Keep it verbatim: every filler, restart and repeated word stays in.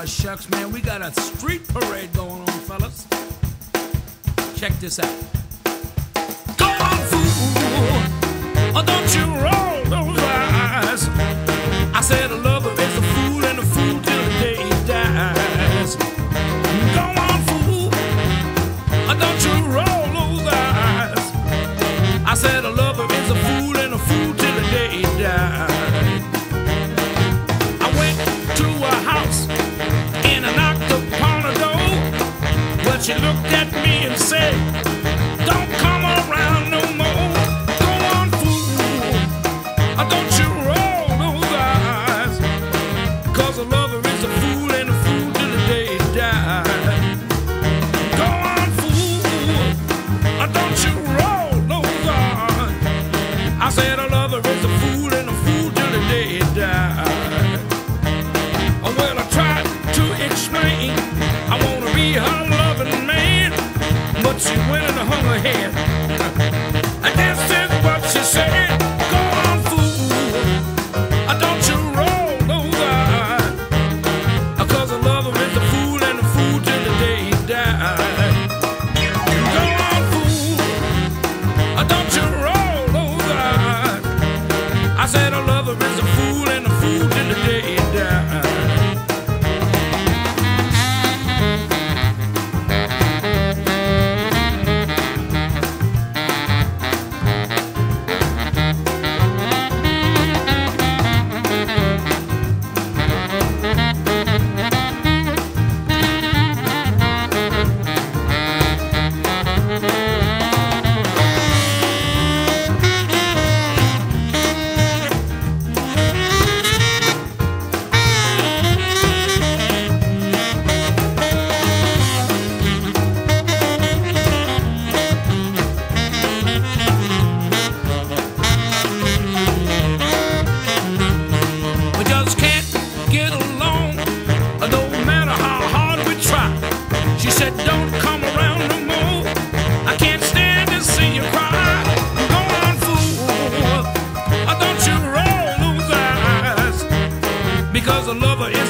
shucks, man, we got a street parade going on, fellas. Check this out. Go on, fool, or don't you roll those eyes. I said a lover is a fool and a fool till the day he dies. Go on, fool, or don't you roll those eyes. I said a lover is a fool and a fool till the day he dies. I went to a house and I knocked upon a door, but she looked at me and said, don't come around no more. Go on, fool, or don't you roll those eyes. Cause a lover is a fool and a fool till the day he dies. Go on, fool, or don't you roll those eyes. I said a lover is a fool and a fool till the day he dies. Well, I tried to explain I wanna be her loving man, but she went and hung her head. And this is what she said. Go on, fool, don't you roll those eyes. Cause a lover is a fool and a fool till the day he dies. Go on, fool, don't you roll those eyes. I said a lover is a fool and a fool till the day he dies. She said, don't come around no more. I can't stand to see you cry. Go on, fool, don't you roll those eyes. Because a lover is